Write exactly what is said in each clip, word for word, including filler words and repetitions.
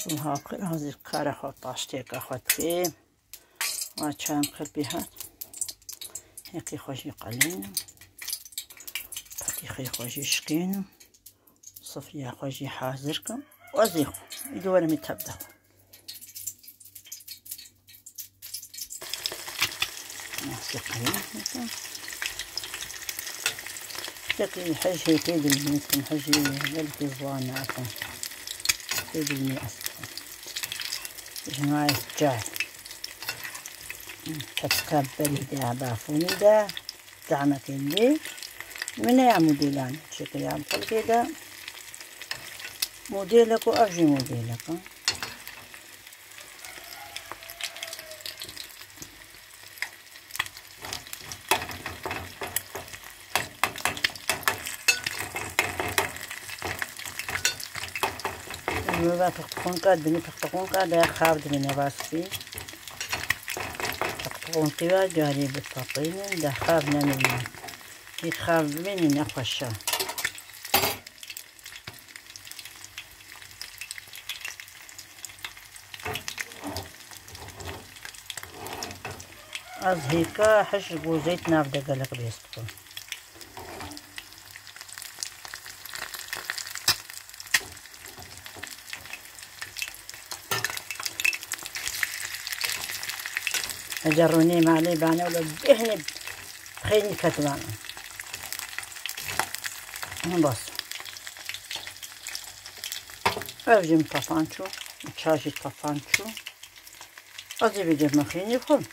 هاكل هذه الكارة خود طاشتيك أخذ فيه وكان خبيها هيك خوشي قليل بطيخي خوشي شكين صفية خوشي حازركم وزيخو يدور متبدأ نحسي قليل لكن حاجة هيك بالمية حاجة بلكي زوانة أصلا هيك بالمية أصلا جماعة جاي تتكبلي دا بافوني دا دعمك اللي من يا موديلان شكل يا مقل كده موديلك وأفجي موديلك ما تقطعون قاد بني تقطعون قاد يا خابد من باسي تقطعون قوا جاري بالطاطين ده خابنا من يخاب مني نخشى از هيكا حش جوزيت نافده قلق بيستكون أجروني معلي بانا ولا بيهنب خيني كتبانا بس أفجم طفانشو تشاشي طفانشو أزي بيجب مخيني بخل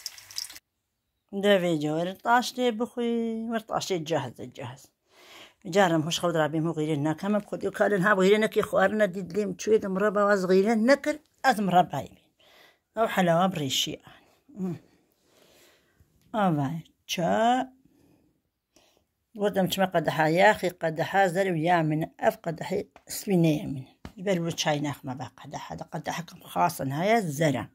ده فيديو ورطاشتي بخوي ورطاشتي جاهز جاهز جارم هوش خود رابي مو غيرنا كما بخد يقالن ها بغيرنا كي خوارنا ديد ليم تشويد مربى وصغيرين نكر از مربى يمين أو حلاوة بريشي أوه شا ودم شما قدحا يا أخي قدحا زر ويا من أف قدحي سويني من يبلو شاي ناخما بقى قدحا دا قدحا خاصا هاي الزرع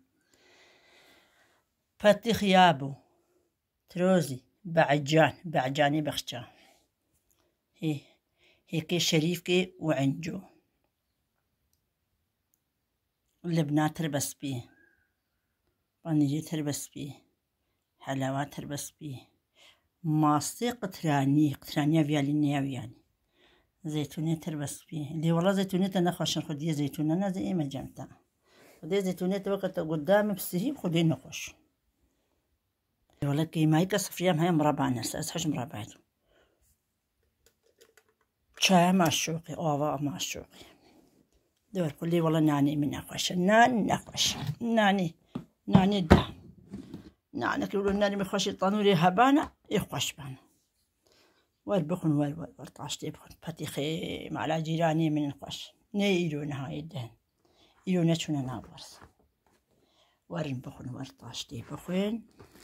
فتي خيابو تروزي بعجان بعجاني بخشان هي هيكي شريفكي وعنجو اللبنات تربس بيه بانيجي تربس بيه حلاوات تربس بيه ماستي قطراني قطرانية فيالينية يعني زيتونية تربس بيه اللي والله زيتونية نخوش خديه زيتونة أنا زي ما جمتها خديه زيتونية وقت قدامي بسهيب خديه نخوش والله كي ما يكسر فيها هاي مربع ناس أسحج مربعته شاي مع الشوقي أوه مع الشوقي دور كلي والله ناني من نخوش ناني نخوش ناني ناني ده ناني كيقولوا ناني مخوش الطنوري هبانا يخوش بانا والبخن وال وال والطاشتي بخن بطيخي مع جيراني من الخوش نيلون هاي الدهن يلون شونا نابرس ورن بخن والطاشتي بخن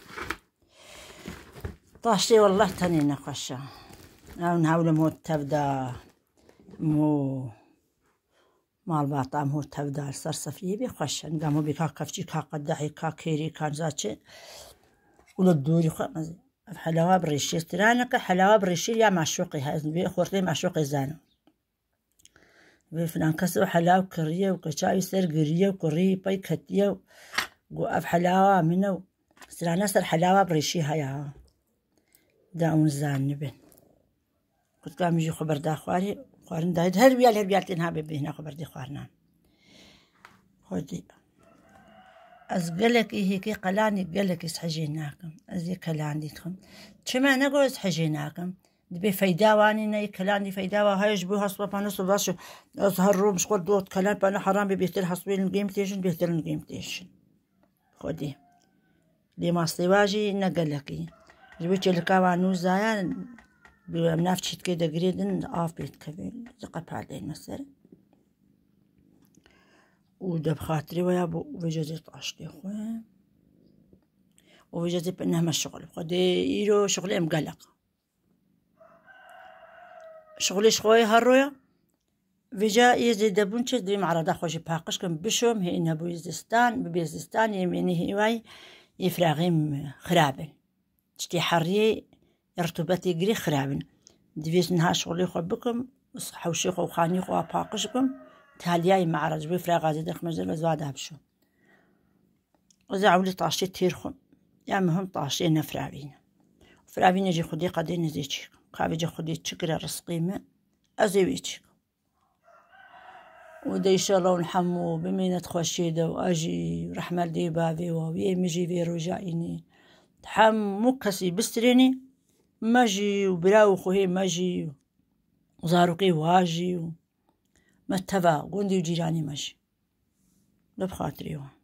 طاشتي والله تاني نخوشة أو نحاول مو تبدا مو مال باطا مو تبدا الصرصفية بيخوشة نقامو بكا كفتي كا قدحي كا كيري كان زاتشي ولا الدوري خمزي حلاوة بريشي استرانك حلاوة بريشي يا معشوقي هاي بي خورتي معشوقي زانو بي فلان كسو حلاوة كرية وكشاي سر قرية وكري باي كتية وقف حلاوة منو استرانا سر حلاوة بريشي هاي داون زان نبن قلت قام يجي خبر دا خواري خوارن دايد هربيال هربيالتين ها ببينا خبر دي خوارنا خودي از قلك إيه هيكي قلاني قلك يسحجيناكم ازي كلان ديتكم شما نقول يسحجيناكم دبي فيداواني ناي كلاني فيداوا هاي يجبوها صبا نص باش اظهر رو مش قول دوت كلان بانا حرام بيبيتل حصبين القيمتيشن بيتل القيمتيشن خودي لي ما استواجي نقلكي جبت الكوانو زايان بنفس كده جريدن آف بيت كبير زقب عليه مثلا وده بخاطري ويا بو وجزي طاشتي خويا وجزي بأنها ما الشغل خدي يرو شغلي مقلق شغلي شخوي هالرويا فيجا يزيد بونش دري معرضة خوش باقش كم بشوم هي إنها بويزدستان ببيزدستان يميني هواي يفرغيم خرابن تشتي حرية ارتباطي قري خرابن دفيس نها شغلي خو بكم وصحة وشيخ وخاني خو باقشكم تالياي معرج بفرا غازي دخ مجدل وزواد هبشو وزا عولي طاشي تيرخم يا مهم طاشي نفرابين فرابين يجي خدي قدي نزيتشيك كابي جي خدي تشكرا رسقيمة أزيويتشيك ودا إن شاء الله ونحمو بمينة خوشيدة وأجي ورحمة دي بابي ويمجي في رجعيني تحمو كسي بستريني ماجي وبراو خوهي ماجي وزاروقي واجي متبا قندي وجيراني ماجي لبخاطريوه